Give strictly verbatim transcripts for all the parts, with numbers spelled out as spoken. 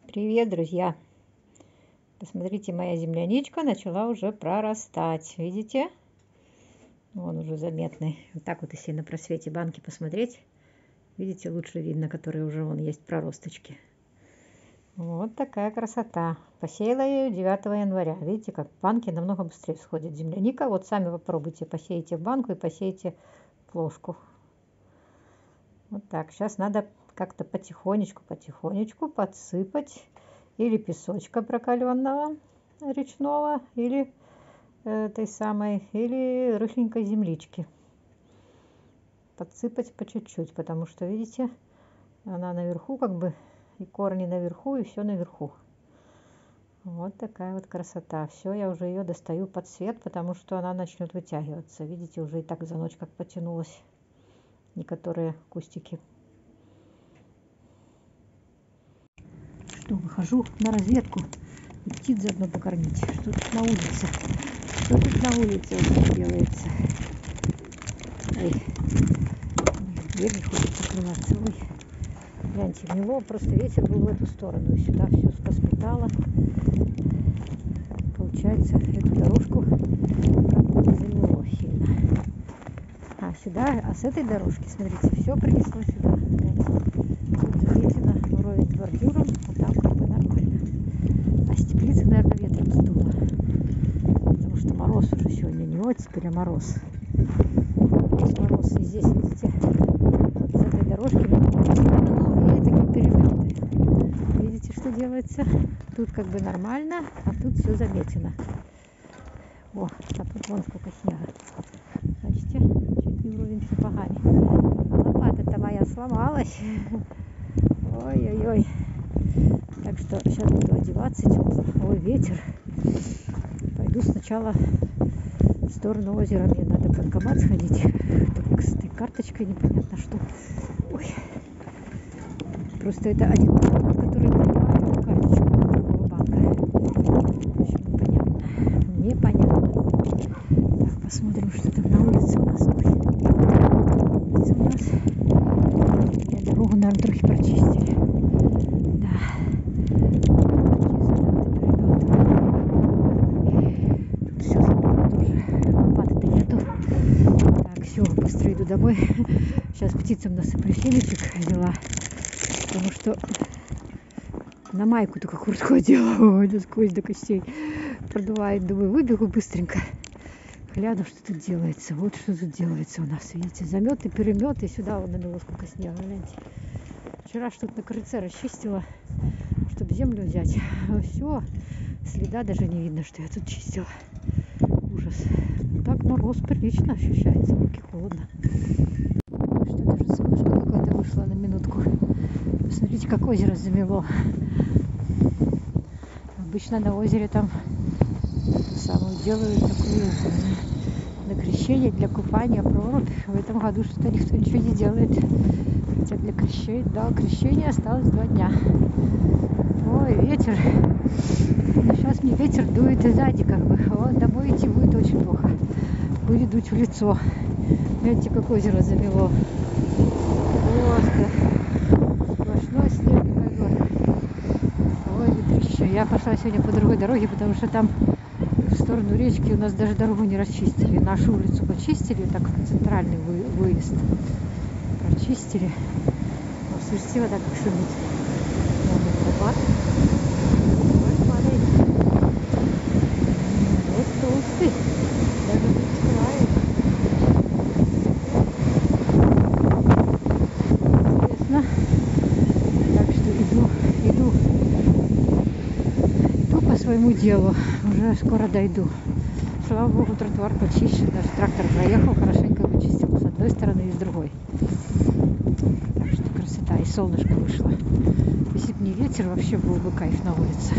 Привет, друзья! Посмотрите, моя земляничка начала уже прорастать. Видите? Вон уже заметный. Вот так вот, если на просвете банки посмотреть, видите, лучше видно, которые уже вон есть проросточки. Вот такая красота. Посеяла я ее девятого января. Видите, как банки намного быстрее всходит земляника. Вот сами попробуйте, посеете в банку и посеете в плошку. Вот так. Сейчас надо как-то потихонечку, потихонечку подсыпать или песочка прокаленного речного, или этой самой, или рыхленькой землички. Подсыпать по чуть-чуть, потому что, видите, она наверху как бы, и корни наверху, и все наверху. Вот такая вот красота. Все, я уже ее достаю под свет, потому что она начнет вытягиваться. Видите, уже и так за ночь как потянулась некоторые кустики. Что, выхожу на разведку и птиц заодно покормить. Что тут на улице? Что тут на улице у нас делается? Ой, дверь не хочет закрываться. Ой, гляньте, в него просто ветер был в эту сторону. И сюда все посметало. Получается, эту дорожку как-то не замело сильно. А сюда, а с этой дорожки, смотрите, все принесло сюда. Тут заметено уровень бордюром, а там как бы нормально. А с теплицы, наверное, ветром сдуло. Потому что мороз уже сегодня не оттепель, а мороз. Мороз. И здесь, видите, вот с этой дорожки, ну, и такие переметы. Видите, что делается? Тут как бы нормально, а тут все заметено. О, а тут вон сколько снега. Значит, чуть не уровень сапогами. А лопата-то моя сломалась. Ой-ой-ой. Так что сейчас буду одеваться тепло. Ой, ветер. Пойду сначала в сторону озера. Мне надо в банкомат сходить. Так, с этой карточкой непонятно что. Ой. Просто это один банкомат, который принимает карточку другого банка. В общем, непонятно. Непонятно. Так, посмотрим, что там на улице у нас. Здесь у нас. Я дорогу, наверное, трохи прочистили. Да. Все забыла тоже. Лопаты-то нету. Так, все, быстро иду домой. Сейчас птицам насыплю семечек взяла. Потому что на майку только куртку одела. Ой, насквозь до костей продувает. Думаю, выбегу быстренько. Гляну, что тут делается. Вот что тут делается у нас. Видите, заметы, переметы. Сюда вон намело сколько снега. Гляньте. Вчера что-то на крыльце расчистила, чтобы землю взять. А все, следа даже не видно, что я тут чистила. Ужас. Так мороз прилично ощущается. Руки холодно. Что, даже солнышко какое-то вышло на минутку. Посмотрите, как озеро замело. Обычно на озере там самую делают такую на крещение для купания прорубь. В этом году что-то никто ничего не делает. Хотя для крещения, да, крещения осталось два дня. Ой, ветер. Но сейчас мне ветер дует и сзади как бы. Вот, домой идти будет очень плохо. Будет дуть в лицо. Видите, как озеро замело. Просто сплошной снег и ковер. Ой, ветрище. Я пошла сегодня по другой дороге, потому что там в сторону речки у нас даже дорогу не расчистили. Нашу улицу почистили, так центральный вы, выезд прочистили. Вот, слышите, вода как шумит. Вот, вот толстый. Даже подстилает. Интересно. Так что иду, иду, иду по своему делу. Уже скоро дойду. Слава богу, тротуар почищен. Даже трактор проехал, хорошенько вычистил с одной стороны и с другой. Так что красота. И солнышко вышло. Если бы не ветер, вообще был бы кайф на улице.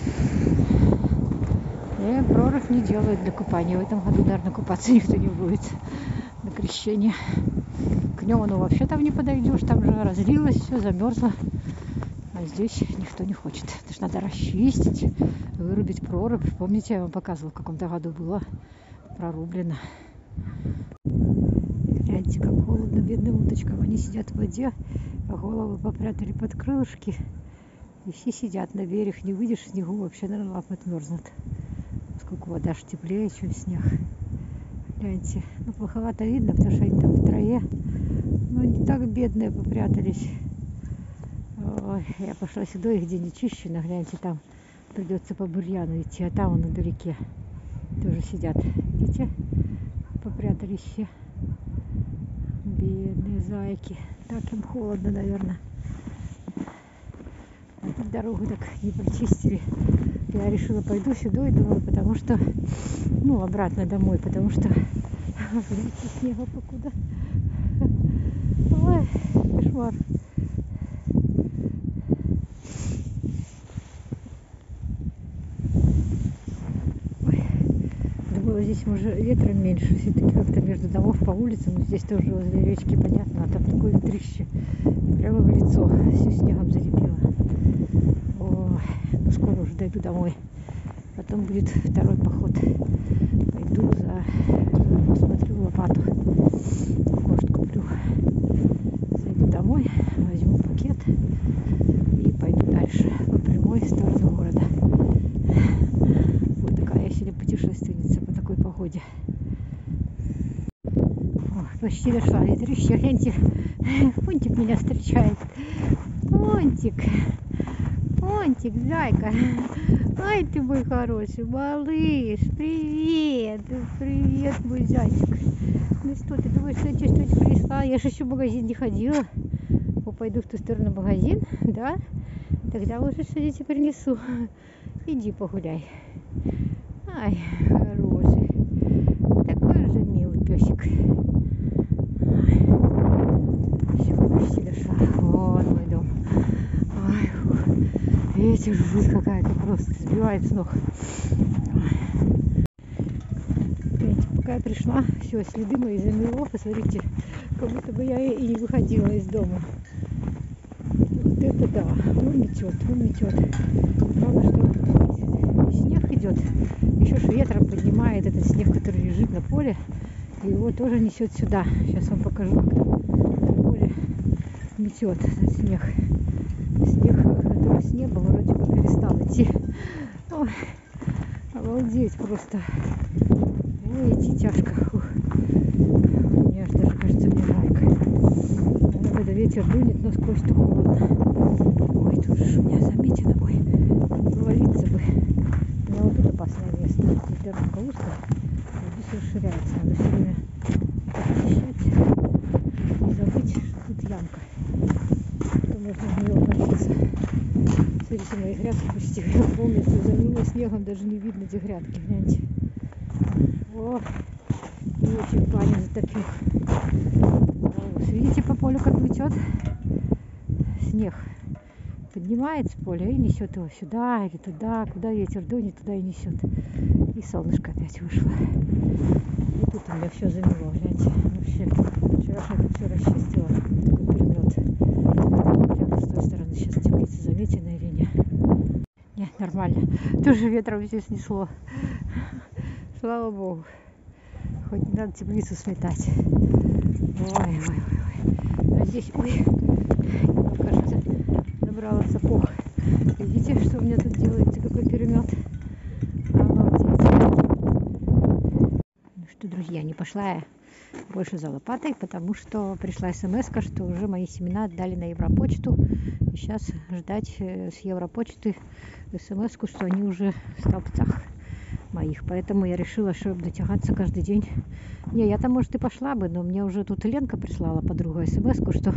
И прорубь не делают для купания. В этом году, наверное, купаться никто не будет на крещение. К нему ну вообще там не подойдешь. Там же разлилось, все замерзло. А здесь никто не хочет. Это же надо расчистить, вырубить прорубь. Помните, я вам показывала, в каком-то году было прорублено. Гляньте, как холодно бедным уточкам. Они сидят в воде, а головы попрятали под крылышки. И все сидят на берег, не выйдешь в снегу, вообще, наверное, лапы отмерзнут. Поскольку вода же теплее, чем снег. Гляньте, ну плоховато видно, потому что они там в траве. Но не так бедные попрятались. Ой, я пошла сюда, их где не чищено, гляньте, там придется по бурьяну идти, а там вон вдалеке тоже сидят. Видите, попрятались все. Бедные зайки. Так им холодно, наверное. Дорогу так не прочистили. Я решила, пойду сюда и думаю, потому что, ну, обратно домой, потому что, видите, снега покуда. Ой, кошмар. Ой, думала, здесь может ветром меньше, все-таки как-то между домов по улицам, но здесь тоже возле речки, понятно, а там такое ветрище, прямо в лицо, все снегом залепило. Ой, ну скоро уже дойду домой. Потом будет второй поход. Пойду за, посмотрю лопату. Может, куплю. Зайду домой, возьму пакет и пойду дальше по прямой сторону города. Вот такая я сегодня путешественница по такой погоде. О, почти дошла. Ветрище, гляньте, Фунтик меня встречает. Фунтик. Фунтик, зайка. Ай, ты мой хороший малыш. Привет. Привет, мой зайчик. Ну что, ты думаешь, что я чувствовать пришла? Я же еще в магазин не ходила. О, пойду в ту сторону магазин, да? Тогда уже что-нибудь принесу. Иди погуляй. Ай, хороший. Такой же милый песик. Все, почти дошла. Вот мой дом. Ай, фух. Ветер, жуть какая-то просто сбивает с ног. Видите, пока я пришла, все, следы мои замело. Посмотрите, как будто бы я и не выходила из дома. Вот это да, он метет, он метет. Главное, что снег идет. Еще ж ветром поднимает этот снег, который лежит на поле. И его тоже несет сюда. Сейчас вам покажу, как на поле метет этот снег. Снег, который с неба вроде бы перестал идти. Ой, обалдеть просто. Ой, идти тяжко. Фух. Мне аж даже кажется, мне жарко. Наверное, когда ветер дунет, но сквозь-то холодно. Ой, тут же у меня заметено, ой, провалиться бы. У меня вот тут опасное место. Тут дорожка узкая, а здесь расширяется. Надо все время очищать. Не забыть, что тут ямка. Можно в нее обратиться. Смотрите, мои грядки почти полностью замыло снегом, даже не видно, где грядки, гляньте. О, и очень баню затопил. О, видите, по полю как метет снег. Поднимается поле и несет его сюда или туда, куда ветер дунет, туда и несет. И солнышко опять вышло. И тут у меня все замело, гляньте. Вообще, вчера это все расчистила. Такой перемет. С той стороны сейчас теплица заметена или нет? Нет, нормально. Тоже ветром все снесло. Слава богу. Хоть не надо теплицу сметать. Ой, ой, ой, ой. А здесь, ой, кажется, набрала сапог. Видите, что у меня тут делается, какой перемет. Обалдеть. Ну что, друзья, не пошла я больше за лопатой, потому что пришла смс-ка, что уже мои семена отдали на Европочту. И сейчас ждать с Европочты смс-ку, что они уже в столбцах моих. Поэтому я решила, что дотягаться каждый день. Не, я там, может, и пошла бы, но мне уже тут Ленка прислала, подруга, смс-ку, что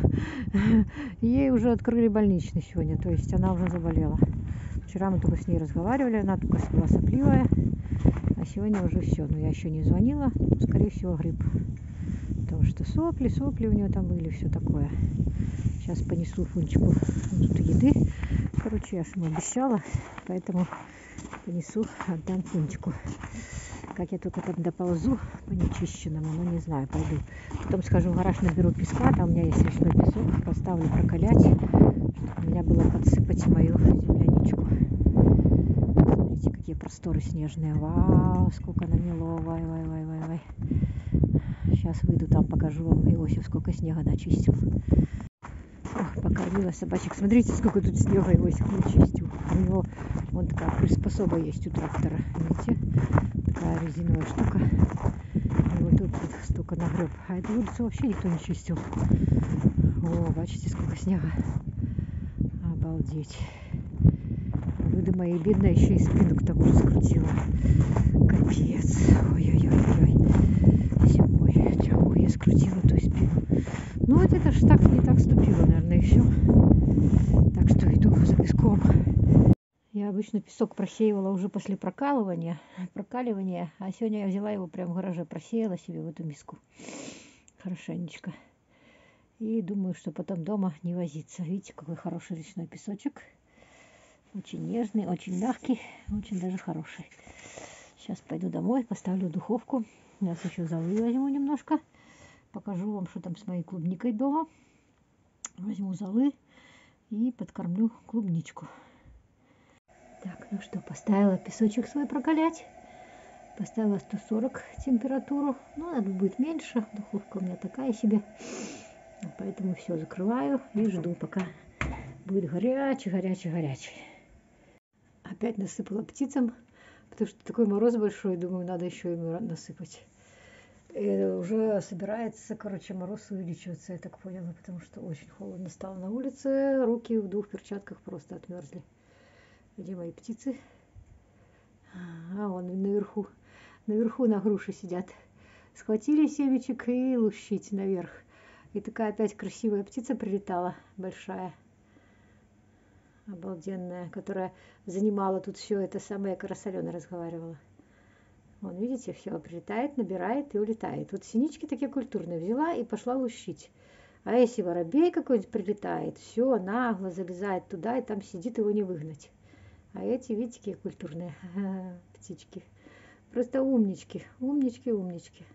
ей уже открыли больничный сегодня. То есть она уже заболела. Вчера мы только с ней разговаривали, она только была сопливая. А сегодня уже все. Но я еще не звонила. Скорее всего, грипп. Потому что сопли, сопли у нее там были, все такое. Сейчас понесу Фунчику тут еды. Короче, я же ему обещала, поэтому понесу, отдам Фунчику. Как я только там доползу по нечищенному, ну не знаю, пойду. Потом схожу в гараж, наберу песка, там у меня есть лесной песок, поставлю прокалять, чтобы у меня было подсыпать мою земляничку. Смотрите, какие просторы снежные. Вау, сколько намело, вай, вай, вай, вай, вай. Сейчас выйду там, покажу вам, Иосиф, сколько снега начистил. Ох, пока Завела собачек. Смотрите, сколько тут снега его чистил. У него вон такая приспособа есть у трактора. Видите? Такая резиновая штука. И вот тут вот столько нагреб. А эту улицу вообще никто не чистил. О, бачите, сколько снега. Обалдеть. Выды мои бедная еще и спину к тому же скрутила. Капец. Ой-ой-ой-ой. Зимой. Чего я скрутила ту спину. Ну вот это ж так не так ступила, наверное, и все. Так что иду за песком. Я обычно песок просеивала уже после прокалывания, прокаливания, а сегодня я взяла его прямо в гараже, просеяла себе в эту миску. Хорошенечко. И думаю, что потом дома не возиться. Видите, какой хороший речной песочек. Очень нежный, очень мягкий, очень даже хороший. Сейчас пойду домой, поставлю духовку. Сейчас еще золы возьму немножко. Покажу вам, что там с моей клубникой дома. Возьму золы и подкормлю клубничку. Так, ну что, поставила песочек свой прокалять. Поставила сто сорок температуру. Ну, надо будет меньше. Духовка у меня такая себе. Поэтому все, закрываю и жду, пока будет горячий, горячий, горячий. Опять насыпала птицам, потому что такой мороз большой. Думаю, надо еще ему насыпать. И уже собирается, короче, мороз увеличиваться, я так поняла, потому что очень холодно стало на улице. Руки в двух перчатках просто отмерзли. Где мои птицы? А, вон наверху. Наверху на груши сидят. Схватили семечек и лущить наверх. И такая опять красивая птица прилетала, большая. Обалденная, которая занимала тут все это самое, как Алена разговаривала. Вон, видите, все, прилетает, набирает и улетает. Вот синички такие культурные взяла и пошла лущить. А если воробей какой-нибудь прилетает, все, нагло залезает туда и там сидит, его не выгнать. А эти, видите, какие культурные птички. Просто умнички, умнички, умнички.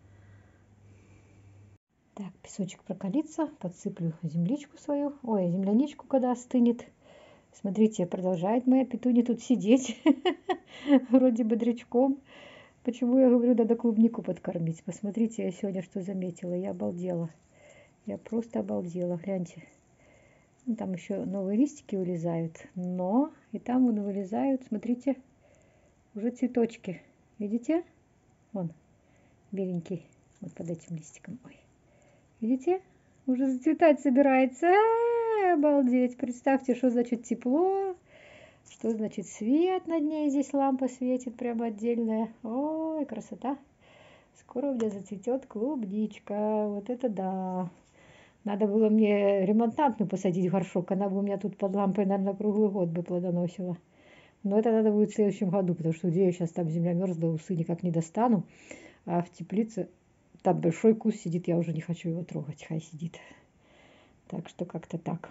Так, песочек прокалится, подсыплю земличку свою. Ой, земляничку, когда остынет. Смотрите, продолжает моя петунья тут сидеть. Вроде бодрячком. Почему я говорю, надо клубнику подкормить? Посмотрите, я сегодня что заметила. Я обалдела. Я просто обалдела. Гляньте. Ну, там еще новые листики вылезают, но и там вон вылезают, смотрите, уже цветочки. Видите? Вон, беленький, вот под этим листиком. Ой. Видите? Уже зацветать собирается. А-а-а, обалдеть. Представьте, что значит тепло, что значит свет над ней. Здесь лампа светит прямо отдельная. Ой, красота. Скоро у меня зацветет клубничка. Вот это да. Надо было мне ремонтантную посадить в горшок. Она бы у меня тут под лампой, наверное, круглый год бы плодоносила. Но это надо будет в следующем году, потому что где я сейчас там земля мерзла, усы никак не достану. А в теплице там большой куст сидит, я уже не хочу его трогать, хай сидит. Так что как-то так.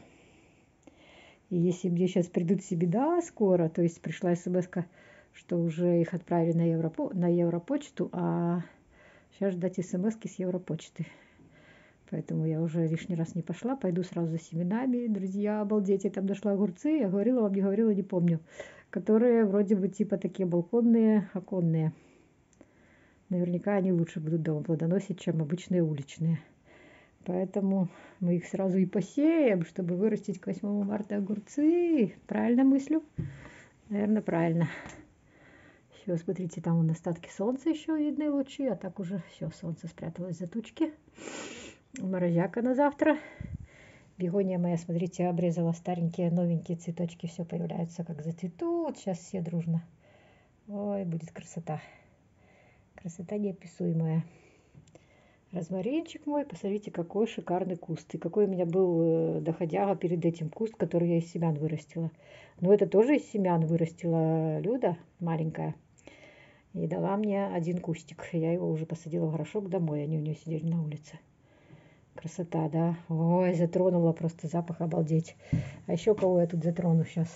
И если мне сейчас придут себе, да, скоро, то есть пришла смс-ка, что уже их отправили на, Европо... на Европочту, а сейчас ждать смс-ки с Европочты. Поэтому я уже лишний раз не пошла, пойду сразу за семенами. Друзья, обалдеть, я там нашла огурцы, я говорила вам, не говорила, не помню, которые вроде бы типа такие балконные, оконные. Наверняка они лучше будут дома плодоносить, чем обычные уличные. Поэтому мы их сразу и посеем, чтобы вырастить к восьмому марта огурцы. Правильно мыслю? Наверное, правильно. Все, смотрите, там вон остатки солнца еще видны лучи, а так уже все, солнце спряталось за тучки. Морозяка на завтра. Бегония моя, смотрите, обрезала старенькие, новенькие цветочки. Все появляются, как зацветут. Сейчас все дружно. Ой, будет красота. Красота неописуемая. Розмаринчик мой, посмотрите, какой шикарный куст. И какой у меня был доходяга перед этим куст, который я из семян вырастила. Но это тоже из семян вырастила Люда, маленькая. И дала мне один кустик. Я его уже посадила в горшок домой. Они у нее сидели на улице. Красота, да? Ой, затронула просто запах, обалдеть. А еще кого я тут затрону сейчас?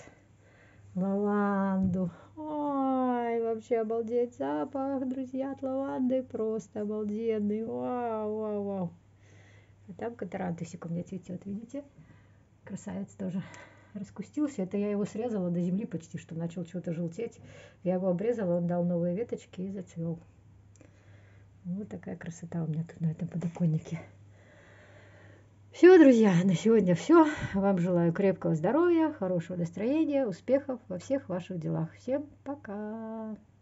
Лаванду. Ой, вообще обалдеть запах, друзья, от лаванды. Просто обалденный. Вау, вау, вау. А там катарантусик у меня цветет, видите? Красавец тоже раскустился. Это я его срезала до земли почти, что начал что-то желтеть. Я его обрезала, он дал новые веточки и зацвел. Вот такая красота у меня тут на этом подоконнике. Все, друзья, на сегодня все. Вам желаю крепкого здоровья, хорошего настроения, успехов во всех ваших делах. Всем пока!